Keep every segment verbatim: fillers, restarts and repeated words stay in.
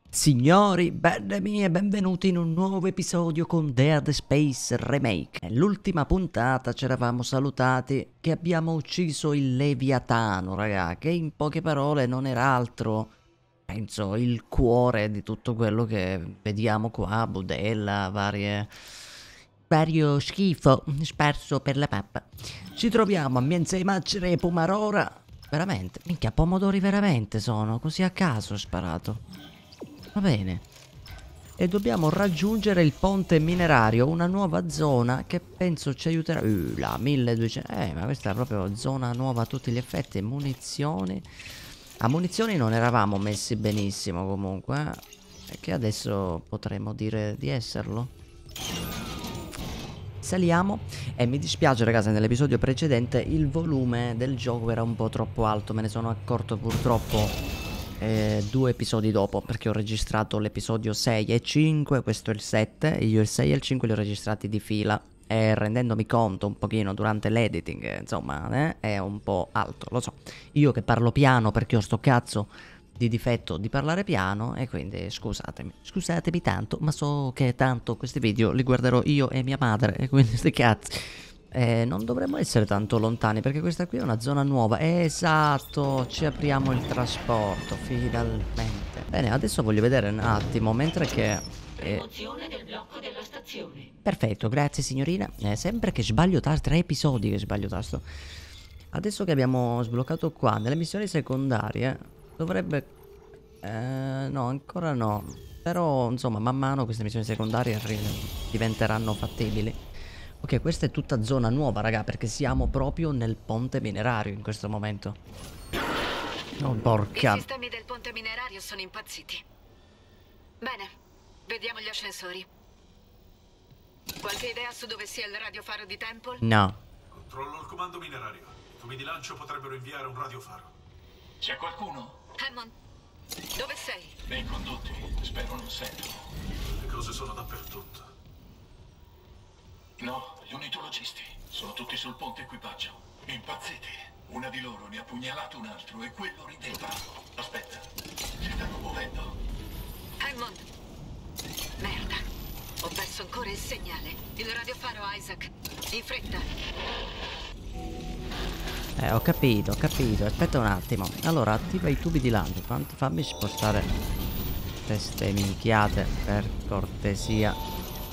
Signori, belle mie, benvenuti in un nuovo episodio con Dead Space Remake. Nell'ultima puntata ci eravamo salutati che abbiamo ucciso il Leviatano, raga, che in poche parole non era altro, penso, il cuore di tutto quello che vediamo qua, budella, varie... vario schifo sparso per la pappa. Ci troviamo a Mienzeimaccere e Pomarora. Veramente, minchia, pomodori veramente sono, così a caso ho sparato. Va bene. E dobbiamo raggiungere il ponte minerario, una nuova zona che penso ci aiuterà. Uh, la milleduecento. Eh, ma questa è proprio zona nuova a tutti gli effetti. Munizioni. A munizioni non eravamo messi benissimo comunque. Eh? E che adesso potremmo dire di esserlo. Saliamo. E mi dispiace ragazzi, nell'episodio precedente il volume del gioco era un po' troppo alto. Me ne sono accorto purtroppo Eh, due episodi dopo, perché ho registrato l'episodio sei e cinque, questo è il sette, e io il sei e il cinque li ho registrati di fila, e rendendomi conto un pochino durante l'editing, insomma, eh, è un po' alto, lo so. Io che parlo piano perché ho sto cazzo di difetto di parlare piano, e quindi scusatemi, scusatemi tanto, ma so che tanto questi video li guarderò io e mia madre, e quindi sti cazzi. Eh, non dovremmo essere tanto lontani perché questa qui è una zona nuova. Esatto, ci apriamo il trasporto finalmente. Bene, adesso voglio vedere un attimo mentre che eh... del blocco della stazione. Perfetto, grazie signorina. Eh, sempre che sbaglio tasto, tre episodi che sbaglio tasto. Adesso che abbiamo sbloccato qua nelle missioni secondarie dovrebbe eh, no, ancora no. Però insomma man mano queste missioni secondarie diventeranno fattibili. Ok, questa è tutta zona nuova, raga, perché siamo proprio nel ponte minerario in questo momento. Oh, porca. I sistemi del ponte minerario sono impazziti. Bene, vediamo gli ascensori. Qualche idea su dove sia il radiofaro di Temple? No. Controllo il comando minerario. I tubi di lancio potrebbero inviare un radiofaro. C'è qualcuno? Hammond, dove sei? Nei condotti, spero non sentano. Le cose sono dappertutto. No, gli unitologisti. Sono tutti sul ponte equipaggio. Impazziti. Una di loro ne ha pugnalato un altro e quello rideva. Aspetta, si stanno muovendo. Hammond! Merda, ho perso ancora il segnale. Il radiofaro, Isaac. In fretta. Eh, ho capito, ho capito. Aspetta un attimo. Allora, attiva i tubi di lancio. Fammi, fammi spostare queste minchiate, per cortesia.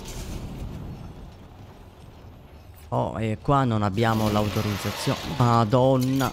Oh, e qua non abbiamo l'autorizzazione. Madonna.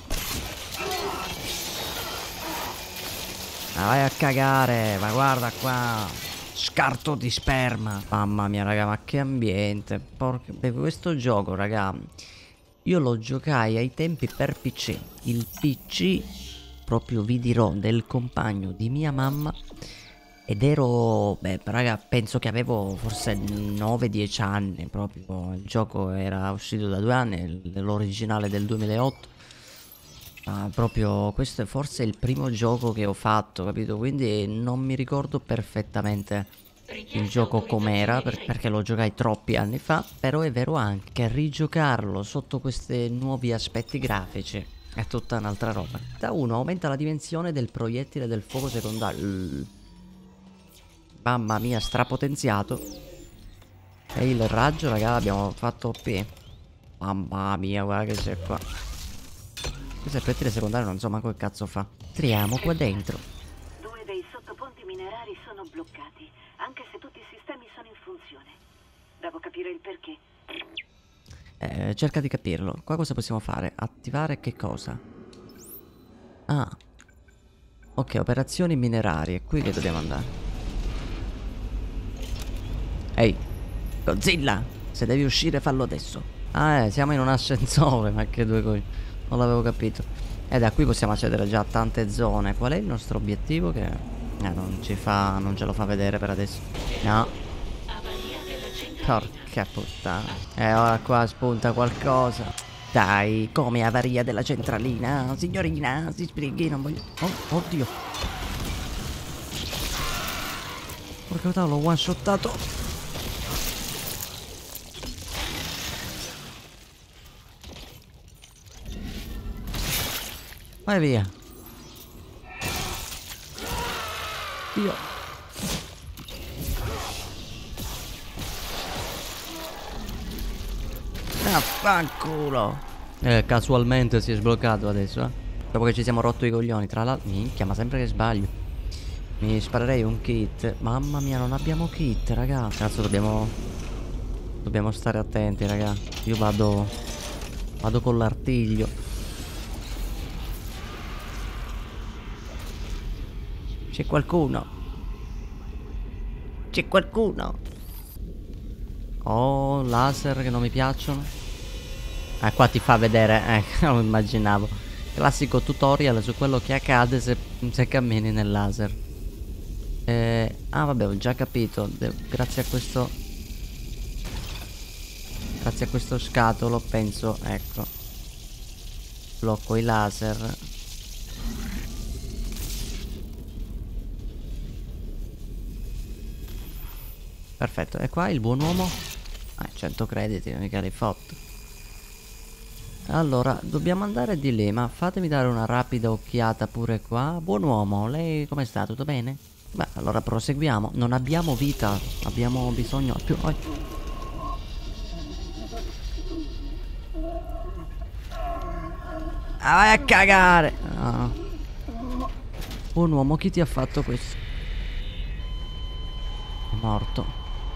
Ma vai a cagare. Ma guarda qua. Scarto di sperma. Mamma mia, raga, ma che ambiente. Porca... Beh, questo gioco, raga, io lo giocai ai tempi per P C. Il P C, proprio vi dirò, del compagno di mia mamma. Ed ero, beh, raga, penso che avevo forse nove dieci anni proprio. Il gioco era uscito da due anni, l'originale del duemilaotto. Ma proprio questo è forse il primo gioco che ho fatto, capito? Quindi non mi ricordo perfettamente il gioco com'era, per, perché lo giocai troppi anni fa. Però è vero anche che rigiocarlo sotto questi nuovi aspetti grafici è tutta un'altra roba. Da uno aumenta la dimensione del proiettile del fuoco secondario. Mamma mia, strapotenziato. E il raggio, raga, l'abbiamo fatto O P. Mamma mia, guarda che c'è qua. Questo effettile secondario non so manco che cazzo fa. Entriamo qua dentro. Due dei sottoponti minerari sono bloccati, anche se tutti i sistemi sono in funzione. Devo capire il perché. Eh, cerca di capirlo. Qua cosa possiamo fare? Attivare che cosa? Ah. Ok, operazioni minerarie. Qui che dobbiamo andare? Ehi, Godzilla, se devi uscire fallo adesso. Ah, eh, siamo in un ascensore, ma che due coi... Non l'avevo capito. E da qui possiamo accedere già a tante zone. Qual è il nostro obiettivo? Che eh, non ci fa, non ce lo fa vedere per adesso. No. Porca puttana. E ora qua spunta qualcosa. Dai, come avaria della centralina? Signorina, si spieghi, non voglio... Oh, oddio. Porca puttana, l'ho one shottato. Vai via. Io Affanculo. Eh, casualmente si è sbloccato adesso, eh. Dopo che ci siamo rotto i coglioni. Tra l'altro, minchia, ma sempre che sbaglio. Mi sparerei un kit. Mamma mia, non abbiamo kit, raga. Cazzo, dobbiamo Dobbiamo stare attenti, raga. Io vado Vado con l'artiglio. C'è qualcuno. C'è qualcuno. Oh, laser che non mi piacciono. Ah, qua ti fa vedere, eh, non immaginavo. Classico tutorial su quello che accade se, se cammini nel laser. Eh, ah, vabbè, ho già capito. De grazie a questo... Grazie a questo scatolo, penso, ecco. Blocco i laser. Perfetto, e qua il buon uomo. Ah, cento crediti, mica l'hai fatto. Allora, dobbiamo andare di lì, ma fatemi dare una rapida occhiata pure qua. Buon uomo, lei come sta? Tutto bene? Beh, allora proseguiamo. Non abbiamo vita, abbiamo bisogno più... Oh. Ah, vai a cagare! Ah. Buon uomo, chi ti ha fatto questo? È morto.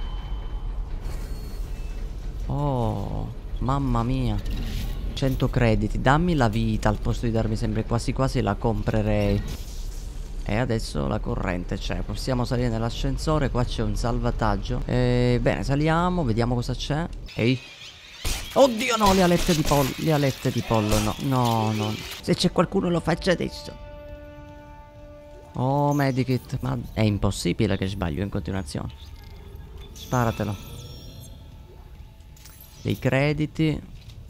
Oh, mamma mia. cento crediti, dammi la vita al posto di darmi sempre, quasi quasi la comprerei. E adesso la corrente c'è. Possiamo salire nell'ascensore. Qua c'è un salvataggio. E, bene, saliamo, vediamo cosa c'è. Ehi. Oddio no, le alette di pollo. Le alette di pollo, no. No, no. Se c'è qualcuno lo faccia adesso. Oh, medikit. Ma è impossibile che sbaglio in continuazione. Sparatelo. Dei crediti.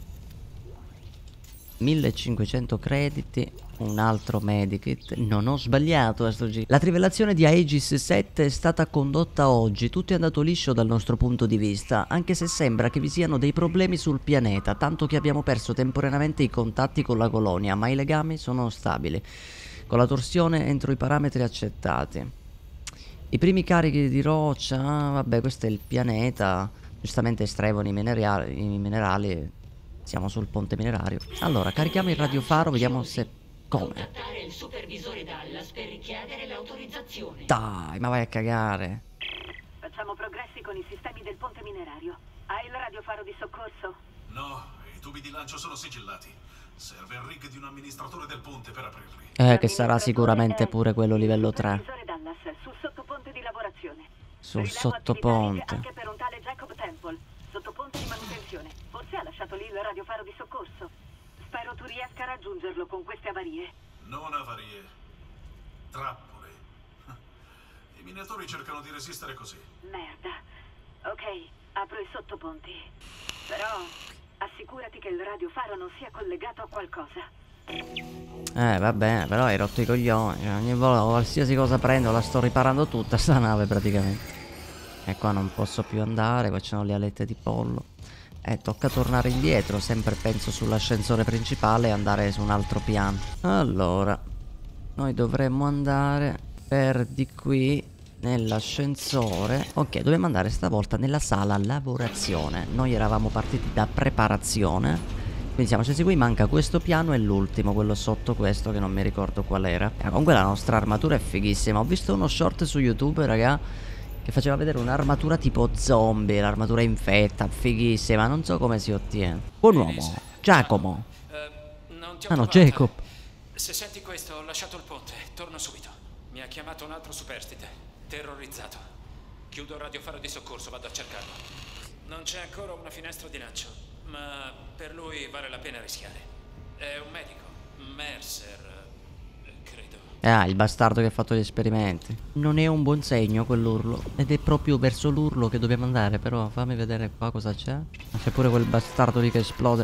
millecinquecento crediti. Un altro medikit. Non ho sbagliato a sto giro. La trivelazione di Aegis sette è stata condotta oggi. Tutto è andato liscio dal nostro punto di vista, anche se sembra che vi siano dei problemi sul pianeta, tanto che abbiamo perso temporaneamente i contatti con la colonia, ma i legami sono stabili, con la torsione entro i parametri accettati. I primi carichi di roccia, vabbè, questo è il pianeta. Giustamente estraevano i minerali, i minerali. Siamo sul ponte minerario. Allora, carichiamo il radiofaro, vediamo se... Come? Contattare il supervisore Dallas per richiedere l'autorizzazione. Dai, ma vai a cagare. Facciamo progressi con i sistemi del ponte minerario. Hai il radiofaro di soccorso? No, i tubi di lancio sono sigillati. Serve il rig di un amministratore del ponte per aprirli. Eh, che sarà sicuramente pure quello livello tre. Supervisore Dallas, sul sottoponte di lavorazione. Sul Rilevo sottoponte. attività rig anche per un tale Jacob Temple. Sottoponte di manutenzione. Forse ha lasciato lì il radiofaro di soccorso. Spero tu riesca a raggiungerlo con queste avarie. Non avarie. Trappole. I minatori cercano di resistere così. Merda. Ok, apro i sottoponti. Però assicurati che il radiofaro non sia collegato a qualcosa. Eh, vabbè, però hai rotto i coglioni. Ogni volta, qualsiasi cosa prendo, la sto riparando tutta sta nave praticamente. E qua non posso più andare, qua c'hanno le alette di pollo. Eh, tocca tornare indietro, sempre penso sull'ascensore principale e andare su un altro piano. Allora, noi dovremmo andare per di qui nell'ascensore. Ok, dobbiamo andare stavolta nella sala lavorazione. Noi eravamo partiti da preparazione, quindi siamo scesi qui, manca questo piano e l'ultimo, quello sotto questo che non mi ricordo qual era. Eh, comunque la nostra armatura è fighissima. Ho visto uno short su YouTube, raga, che faceva vedere un'armatura tipo zombie, l'armatura infetta, fighissima, non so come si ottiene. Buon uomo, Giacomo. Uh, non ti ho Ah no, trovato. Jacob. Se senti questo, ho lasciato il ponte, torno subito. Mi ha chiamato un altro superstite, terrorizzato. Chiudo il radiofaro di soccorso, vado a cercarlo. Non c'è ancora una finestra di lancio, ma per lui vale la pena rischiare. È un medico, Mercer, credo. Ah, il bastardo che ha fatto gli esperimenti. Non è un buon segno quell'urlo. Ed è proprio verso l'urlo che dobbiamo andare. Però fammi vedere qua cosa c'è. C'è pure quel bastardo lì che esplode.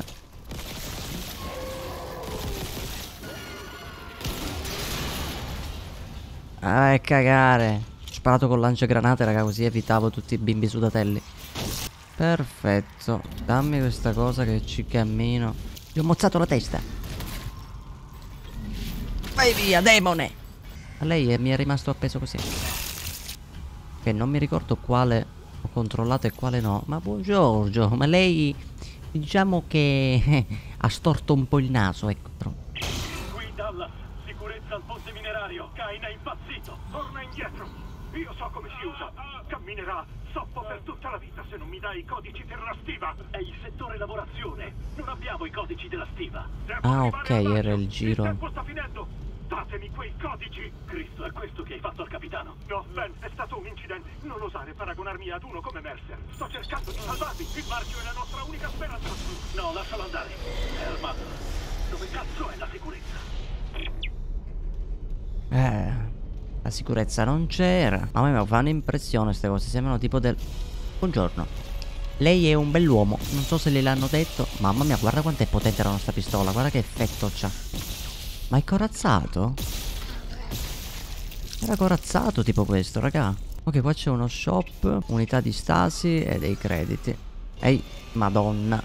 Ah, è cagare. Ho sparato con lanciagranate, raga, così evitavo tutti i bimbi sudatelli. Perfetto. Dammi questa cosa che ci cammino. Gli ho mozzato la testa. Vai via, demone! A lei è, mi è rimasto appeso così. Che non mi ricordo quale ho controllato e quale no. Ma buongiorno, ma lei diciamo che ha storto un po' il naso, ecco. Però. Qui Dallas, sicurezza al ponte minerario. Kain è impazzito. Torna indietro. Io so come si usa. Camminerà zoppo per tutta la vita se non mi dai i codici della stiva. È il settore lavorazione. Non abbiamo i codici della stiva. Devo ah, arrivare ok, al raggio. era il giro. Il tempo sta finendo. Datemi quei codici! Cristo, è questo che hai fatto al capitano? No, Ben, è stato un incidente. Non osare paragonarmi ad uno come Mercer. Sto cercando di salvarvi. Il marchio è la nostra unica speranza. No, lascialo andare. È armato. Dove cazzo è la sicurezza? Eh, la sicurezza non c'era. Ma a me mi fanno impressione queste cose. Sembrano tipo del... Buongiorno. Lei è un bell'uomo. Non so se gliel'hanno detto. Mamma mia, guarda quanto è potente la nostra pistola. Guarda che effetto c'ha. Ma è corazzato? Era corazzato tipo questo, raga. Ok, qua c'è uno shop, unità di stasi e dei crediti. Ehi, madonna.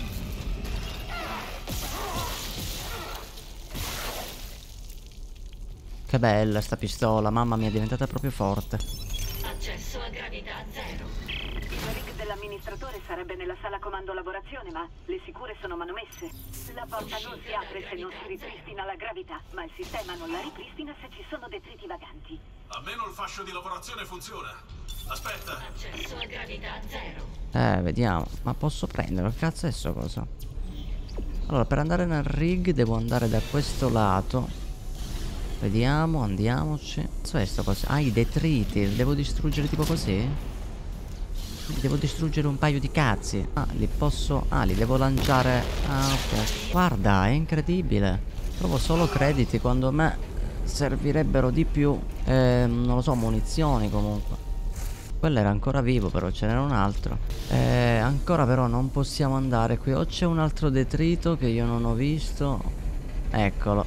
Che bella sta pistola, mamma mia, è diventata proprio forte. Accesso a gravità zero. Il rig dell'amministratore sarebbe nella sala comando lavorazione, ma le sicure sono manomesse. La porta non si apre se non si ripristina la gravità, ma il sistema non la ripristina se ci sono detriti vaganti. Almeno il fascio di lavorazione funziona. Aspetta. Accesso a gravità zero. Eh, vediamo. Ma posso prendere? Che cazzo è sto coso? Allora, per andare nel rig devo andare da questo lato. Vediamo, andiamoci. Cazzo è sto coso? Ah, i detriti. Li devo distruggere tipo così? Devo distruggere un paio di cazzi. Ah, li posso... Ah, li devo lanciare... Ah, ok. Guarda, è incredibile. Trovo solo crediti quando a me servirebbero di più. Eh, non lo so, munizioni comunque. Quello era ancora vivo, però ce n'era un altro. Eh, ancora però non possiamo andare qui. O c'è un altro detrito che io non ho visto. Eccolo.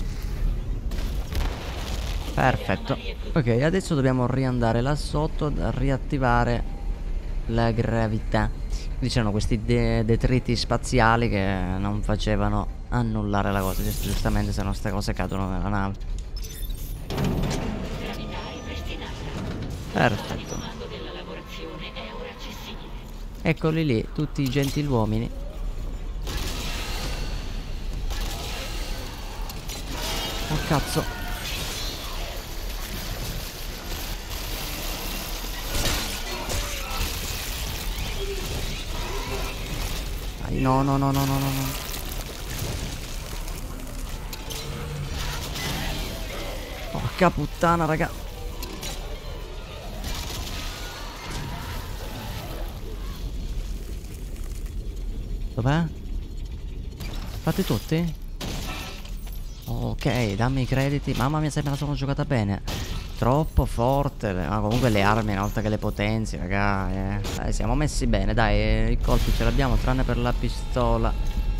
Perfetto. Ok, adesso dobbiamo riandare là sotto a riattivare la gravità. Quindi c'erano questi de detriti spaziali che non facevano annullare la cosa. Giustamente, se no ste cose cadono nella nave. Gravità ripristinata. Perfetto. Il comando della lavorazione è ora accessibile. Eccoli lì, tutti i gentiluomini. Oh cazzo. No, no, no, no, no, no, no. Porca puttana, raga. Dov'è? Fate tutti? Ok, dammi i crediti. Mamma mia, se me la sono giocata bene. Troppo forte. Ma comunque le armi, una volta che le potenzi, raga, eh. Dai, siamo messi bene. Dai, eh, i colpi ce l'abbiamo, tranne per la pistola.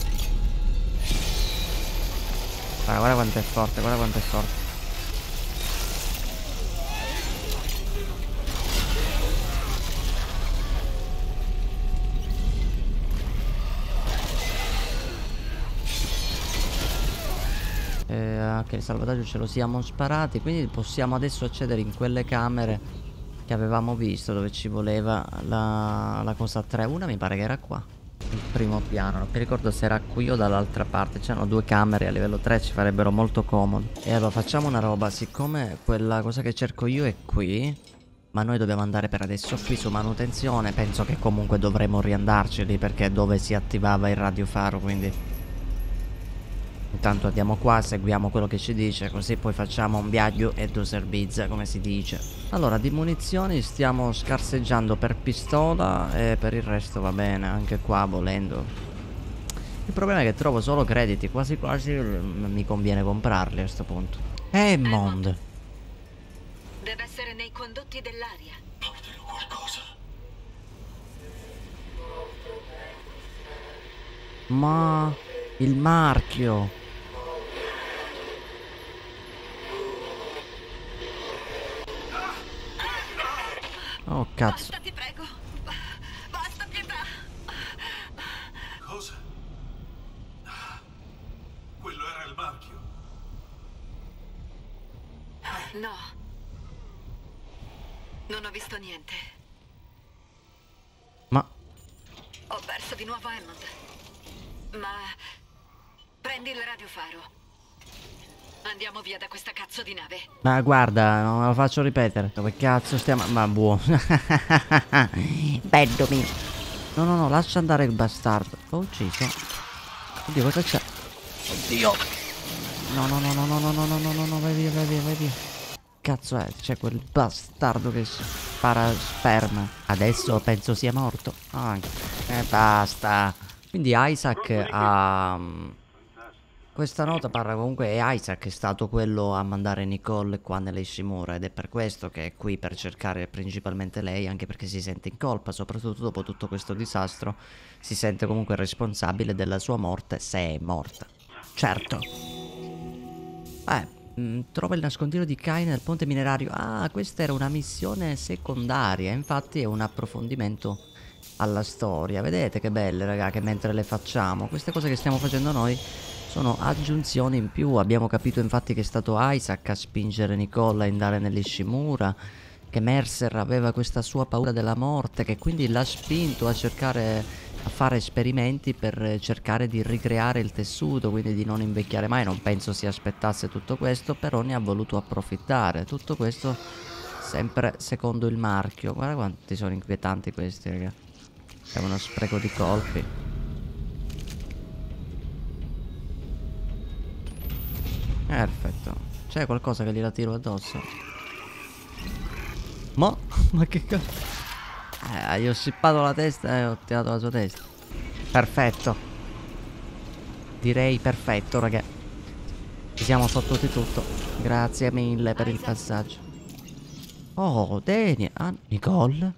Guarda, guarda quanto è forte, guarda quanto è forte. Eh, ok, il salvataggio ce lo siamo sparati. Quindi possiamo adesso accedere in quelle camere che avevamo visto, dove ci voleva la, la cosa tre. Una mi pare che era qua, il primo piano. Non mi ricordo se era qui o dall'altra parte. C'erano due camere a livello tre, ci farebbero molto comodo. E allora facciamo una roba. Siccome quella cosa che cerco io è qui, ma noi dobbiamo andare per adesso qui su manutenzione, penso che comunque dovremo riandarci lì, perché è dove si attivava il radiofaro. Quindi intanto andiamo qua, seguiamo quello che ci dice, così poi facciamo un viaggio e due servizi, come si dice. Allora, di munizioni stiamo scarseggiando per pistola e per il resto va bene, anche qua volendo. Il problema è che trovo solo crediti, quasi quasi mi conviene comprarli a questo punto. Hammond! Deve essere nei condotti dell'aria. Portalo qualcosa. Ma... il marchio! Oh cazzo. Basta, ti prego. Basta, pietà. Cosa? Quello era il marchio. No. Non ho visto niente. Ma... Ho perso di nuovo Hammond. Ma... prendi il radiofaro. Andiamo via da questa cazzo di nave. Ma guarda, non me lo faccio ripetere. Dove cazzo stiamo? Ma buono. Bello mio. No, no, no, lascia andare il bastardo. L'ho ucciso. Oddio, cosa c'è? Oddio. No, no, no, no, no, no, no, no, no, no, no, vai via, vai via, vai via. Cazzo è? C'è quel bastardo che spara sperma. Adesso penso sia morto. Ah, e basta. Quindi Isaac ha... Questa nota parla comunque, è Isaac che è stato quello a mandare Nicole qua nell'Ishimura, ed è per questo che è qui, per cercare principalmente lei, anche perché si sente in colpa, soprattutto dopo tutto questo disastro, si sente comunque responsabile della sua morte, se è morta. Certo. Eh, mh, trova il nascondiglio di Kain nel ponte minerario. Ah, questa era una missione secondaria, infatti è un approfondimento alla storia. Vedete che belle, raga, che mentre le facciamo, queste cose che stiamo facendo noi sono aggiunzioni in più. Abbiamo capito infatti che è stato Isaac a spingere Nicole a andare nell'Ishimura, che Mercer aveva questa sua paura della morte, che quindi l'ha spinto a cercare, a fare esperimenti per cercare di ricreare il tessuto, quindi di non invecchiare mai. Non penso si aspettasse tutto questo, però ne ha voluto approfittare. Tutto questo sempre secondo il marchio. Guarda quanti sono inquietanti questi, raga. È uno spreco di colpi. Perfetto. C'è qualcosa che gliela tiro addosso? Ma? Ma che cazzo? Eh, gli ho sippato la testa e ho tirato la sua testa. Perfetto. Direi perfetto, raga. Ci siamo fottuti tutto. Grazie mille per il passaggio. Oh, Dani. Ah, Nicole?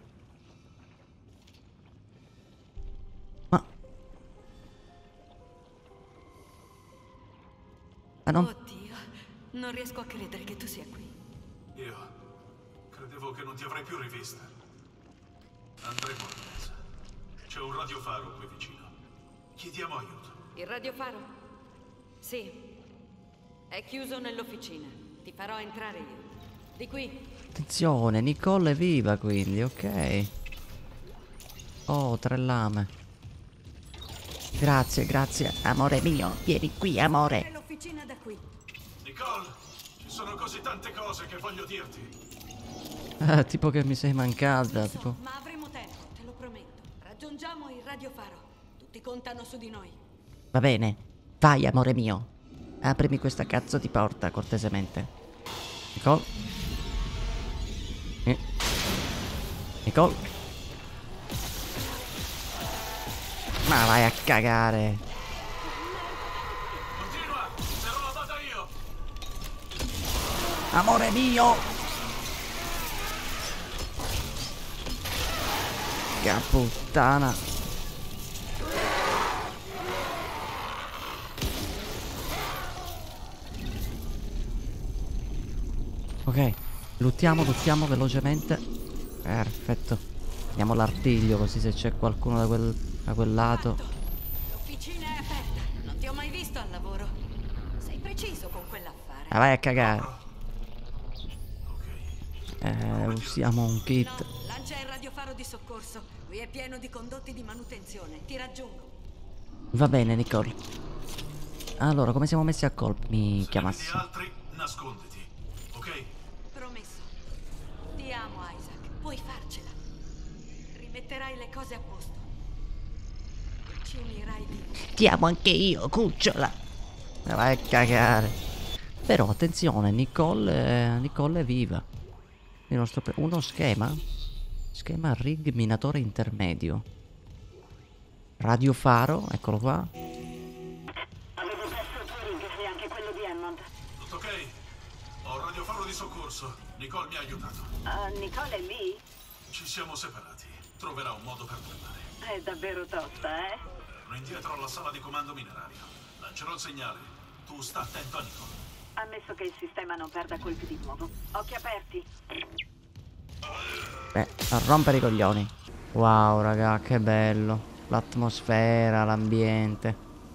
Ma... Ah, non... Oddio, non riesco a credere che tu sia qui. Io credevo che non ti avrei più rivista. Andremo a casa. C'è un radiofaro qui vicino. Chiediamo aiuto. Il radiofaro? Sì. È chiuso nell'officina. Ti farò entrare io. Di qui. Attenzione, Nicole è viva quindi, ok. Oh, tre lame. Grazie, grazie, amore mio. Vieni qui, amore. L'officina da qui. Nicole, ci sono così tante cose che voglio dirti. Ah, tipo che mi sei mancata, So, tipo... ma avremo tempo, te lo prometto. Raggiungiamo il radiofaro. Tutti contano su di noi. Va bene. Vai, amore mio. Aprimi questa cazzo di porta, cortesemente. Nicole. Eh. Nicole. Ma vai a cagare. Continua, se non la vado io. Amore mio. Che puttana. Ok, luttiamo, luttiamo velocemente. Perfetto. Prendiamo l'artiglio così se c'è qualcuno da quel, da quel lato. L'officina è aperta. Non ti ho mai visto al lavoro. Sei preciso con quell'affare. Ah, vai a cagare. Eh, usiamo un kit. No, lancia il radiofaro di soccorso. Qui è pieno di condotti di manutenzione. Ti raggiungo. Va bene, Nicole. Allora, come siamo messi a colpo? Mi Se chiamassi. vedi altri, nasconditi, ok? Promesso. Ti amo, Isaac. Puoi farcela. Rimetterai le cose a posto. E ci unirai di nuovo. Ti amo anche io, cucciola. Vai a cagare. Però attenzione, Nicole, Nicole è viva. Uno, uno schema. Schema rig minatore intermedio. Radiofaro, eccolo qua. Avevo perso il tuo ring e anche quello di Hammond. Tutto ok? Ho un radiofaro di soccorso. Nicole mi ha aiutato. Uh, Nicole è lì? Ci siamo separati. Troverà un modo per tornare. È davvero tosta, eh? Sono indietro alla sala di comando minerario. Lancerò il segnale. Tu sta attento a Nicole. Ammesso che il sistema non perda colpi di nuovo. Occhi aperti. Beh, a rompere i coglioni. Wow, raga, che bello. L'atmosfera, l'ambiente.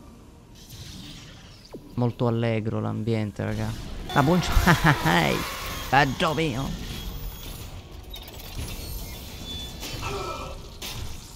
Molto allegro l'ambiente, raga. Ah, buongiorno. Ehi, Dio mio.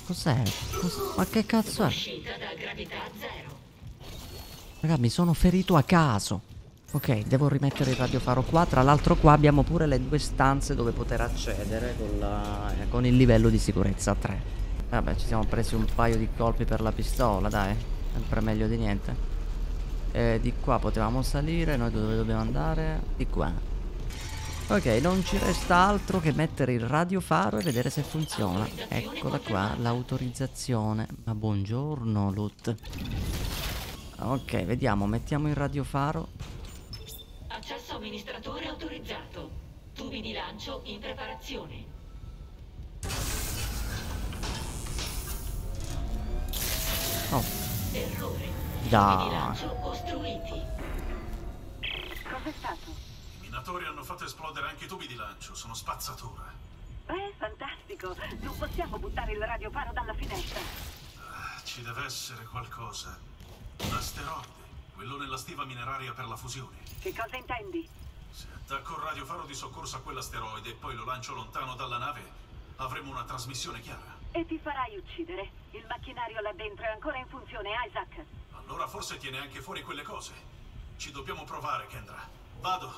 Cos'è? Cos ma che cazzo è? Uscita da gravità zero. Raga, mi sono ferito a caso. Ok, devo rimettere il radiofaro qua. Tra l'altro qua abbiamo pure le due stanze dove poter accedere con, la, eh, con il livello di sicurezza tre. Vabbè, ci siamo presi un paio di colpi per la pistola, dai. Sempre meglio di niente. E di qua potevamo salire. Noi dove dobbiamo andare? Di qua. Ok, non ci resta altro che mettere il radiofaro e vedere se funziona. Eccola qua, l'autorizzazione. Ma buongiorno, Lut. Ok, vediamo, mettiamo il radiofaro. Accesso amministratore autorizzato. Tubi di lancio in preparazione. Oh. Errore. Da. Tubi di lancio costruiti. Cos'è stato? I minatori hanno fatto esplodere anche i tubi di lancio, sono spazzatura. Eh, fantastico. Non possiamo buttare il radiofaro dalla finestra. Ah, ci deve essere qualcosa. Un asteroide, quello nella stiva mineraria per la fusione. Che cosa intendi? Se attacco il radiofaro di soccorso a quell'asteroide e poi lo lancio lontano dalla nave, avremo una trasmissione chiara. E ti farai uccidere. Il macchinario là dentro è ancora in funzione, Isaac. Allora forse tiene anche fuori quelle cose. Ci dobbiamo provare, Kendra. Vado.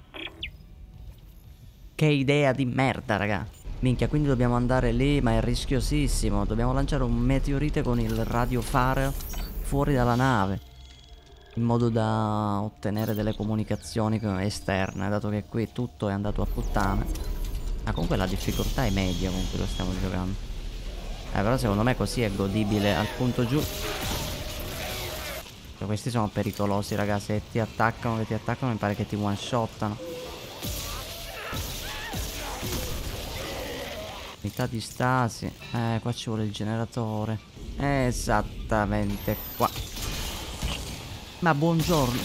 Che idea di merda, raga. Minchia, quindi dobbiamo andare lì, ma è rischiosissimo. Dobbiamo lanciare un meteorite con il radiofaro fuori dalla nave, in modo da ottenere delle comunicazioni esterne, dato che qui tutto è andato a puttane. Ah, comunque la difficoltà è media con cui lo stiamo giocando. Eh, però secondo me così è godibile al punto giù. Cioè, questi sono pericolosi, raga. Se ti attaccano, che ti attaccano, mi pare che ti one shottano. Unità di stasi. Eh, qua ci vuole il generatore. Esattamente qua. Ma buongiorno.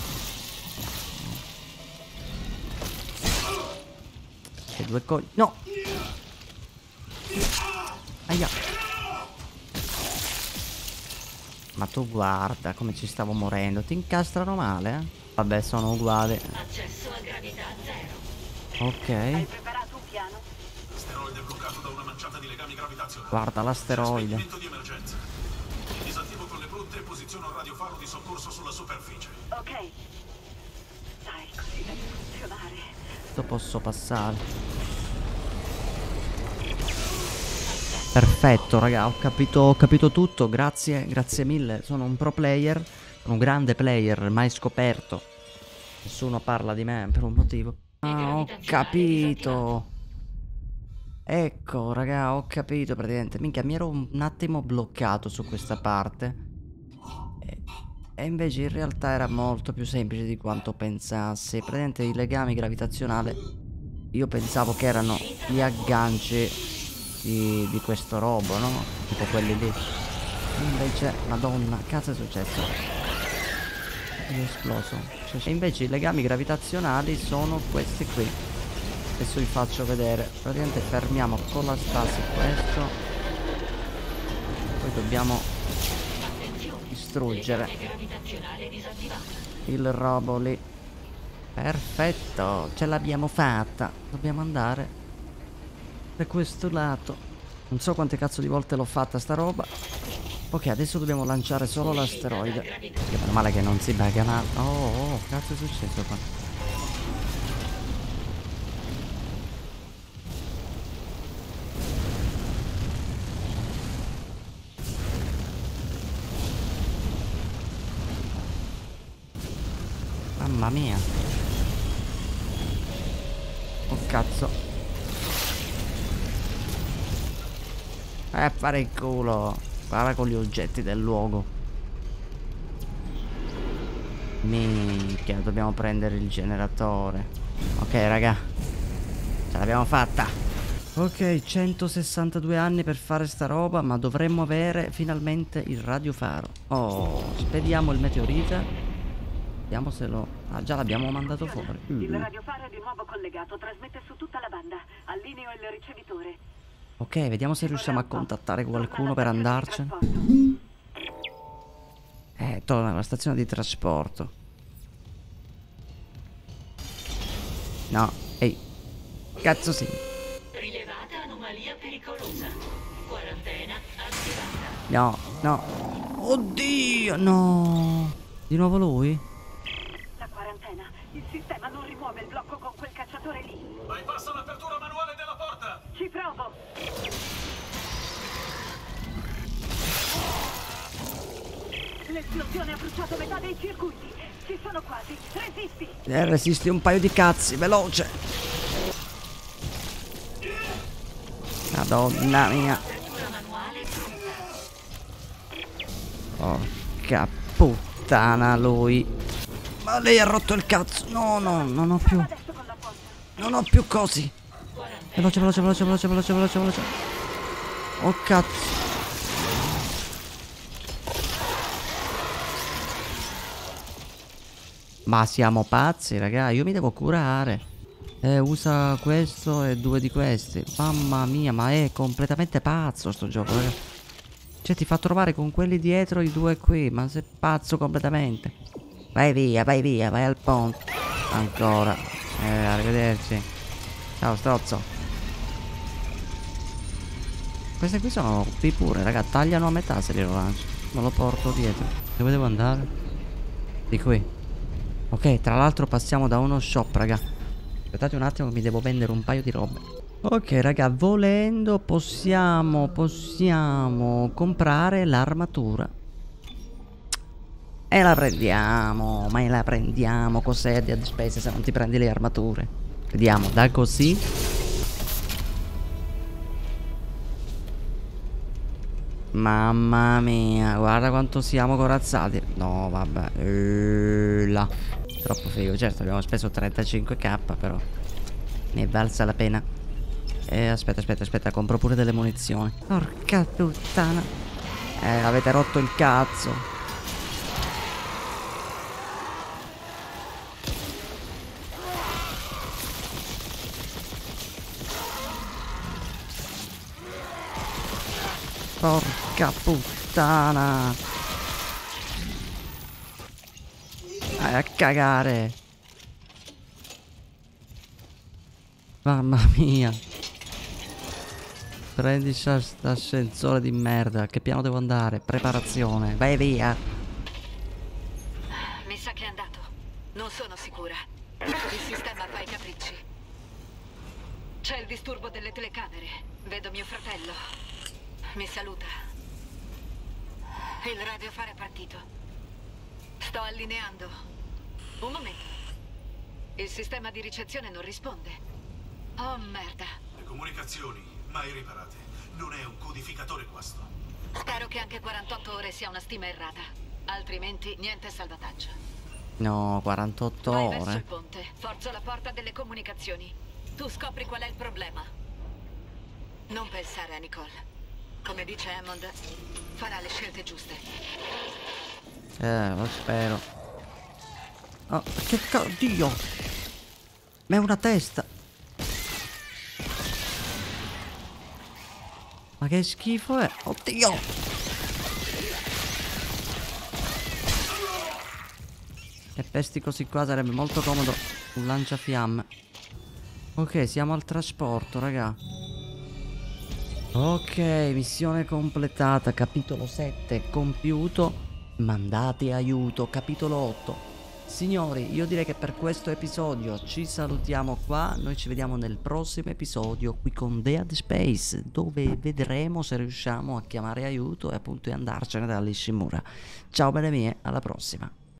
Che due cogli. No. Aia. Ma tu guarda come ci stavo morendo. Ti incastrano male, eh? Vabbè, sono uguali. Accesso a gravità zero. Ok. Hai preparato un piano? L'asteroide è bloccato da una manciata di legami gravitazionali. Guarda l'asteroide. Spegnimento di emergenza. Mi disattivo con le brute e posiziono un radiofaro di soccorso sulla superficie. Ok. Dai, così deve funzionare. Questo posso passare. Perfetto, raga, ho capito, ho capito tutto. Grazie, grazie mille. Sono un pro player, un grande player, mai scoperto. Nessuno parla di me per un motivo. Ah, ho capito. Ecco, raga, ho capito praticamente. Minchia, mi ero un attimo bloccato su questa parte. E, e invece in realtà era molto più semplice di quanto pensassi. Praticamente i legami gravitazionali, io pensavo che erano gli agganci di, di questo robo, no? Tipo quelli lì. Invece, madonna, cazzo è successo? È esploso. E invece i legami gravitazionali sono questi qui. Adesso vi faccio vedere. Praticamente fermiamo con la stasi questo. Poi dobbiamo distruggere il robo lì. Perfetto, ce l'abbiamo fatta. Dobbiamo andare da questo lato. Non so quante cazzo di volte l'ho fatta sta roba. Ok, adesso dobbiamo lanciare solo l'asteroide. Che meno male che non si bugga ma... Oh, oh, cazzo è successo qua? Mamma mia. Oh cazzo. Eh, fare il culo. Guarda con gli oggetti del luogo. Minchia, dobbiamo prendere il generatore. Ok, raga, ce l'abbiamo fatta. Ok, centosessantadue anni per fare sta roba, ma dovremmo avere finalmente il radiofaro. Oh, spediamo il meteorite. Vediamo se lo... Ah, già l'abbiamo mandato fuori. Il uh. radiofaro è di nuovo collegato, trasmette su tutta la banda. Allineo il ricevitore. Ok, vediamo se riusciamo a contattare qualcuno per andarcene. Eh, torna alla stazione di trasporto. No, ehi. Cazzo sì. Rilevata anomalia pericolosa. Quarantena attivata. No, no. Oddio, no. Di nuovo lui? La quarantena. Il sistema non rimuove il blocco con quel cacciatore lì. Bypassa l'apertura manuale della porta. Ci provo. L'esplosione ha bruciato metà dei circuiti. Ci sono quasi. Resisti. Eh, resisti un paio di cazzi, veloce. Madonna mia. Porca puttana lui. Ma lei ha rotto il cazzo. No, no, non ho più. Non ho più cosi. Veloce, veloce, veloce, veloce, veloce, veloce, veloce. Oh cazzo. Ma siamo pazzi, raga. Io mi devo curare. Eh, usa questo e due di questi. Mamma mia, ma è completamente pazzo sto gioco, raga. Cioè, ti fa trovare con quelli dietro i due qui. Ma sei pazzo completamente. Vai via, vai via, vai al ponte. Ancora. Eh, arrivederci. Ciao, strozzo. Queste qui sono qui pure, raga. Tagliano a metà se li lancio. Non lo porto dietro. Dove devo andare? Di qui. Ok, tra l'altro passiamo da uno shop, raga. Aspettate un attimo che mi devo vendere un paio di robe. Ok, raga, volendo possiamo, possiamo comprare l'armatura. E la prendiamo, ma la prendiamo. Cos'è Dead Space se non ti prendi le armature? Vediamo, da così. Mamma mia, guarda quanto siamo corazzati. No, vabbè. Eeeh, là. Troppo figo. Certo, abbiamo speso trentacinque k, però ne è valsa la pena. Eh, aspetta, aspetta, aspetta, compro pure delle munizioni. Porca puttana. Eh, avete rotto il cazzo. Porca puttana. Vai a cagare. Mamma mia. Prendi l'ascensore di merda. Che piano devo andare? Preparazione. Vai via. Mi sa che è andato. Non sono sicura. Il sistema fa i capricci. C'è il disturbo delle telecamere. Vedo mio fratello. Mi saluta. Il radiofaro è partito. Sto allineando. Un momento. Il sistema di ricezione non risponde. Oh merda. Le comunicazioni mai riparate. Non è un codificatore questo. Spero che anche quarantotto ore sia una stima errata. Altrimenti niente salvataggio. No, quarantotto Vai verso il ore. ponte. Forzo la porta delle comunicazioni. Tu scopri qual è il problema. Non pensare a Nicole. Come dice Hammond, farà le scelte giuste. Eh, lo spero. Oh, che cazzo, Dio! Ma è una testa! Ma che schifo è? Oddio! E pesti così qua sarebbe molto comodo un lanciafiamme. Ok, siamo al trasporto, raga. Ok, missione completata. Capitolo sette compiuto. Mandate aiuto. Capitolo otto. Signori, io direi che per questo episodio ci salutiamo qua. Noi ci vediamo nel prossimo episodio qui con Dead Space, dove vedremo se riusciamo a chiamare aiuto e appunto andarcene da Ishimura. Ciao belle mie, alla prossima.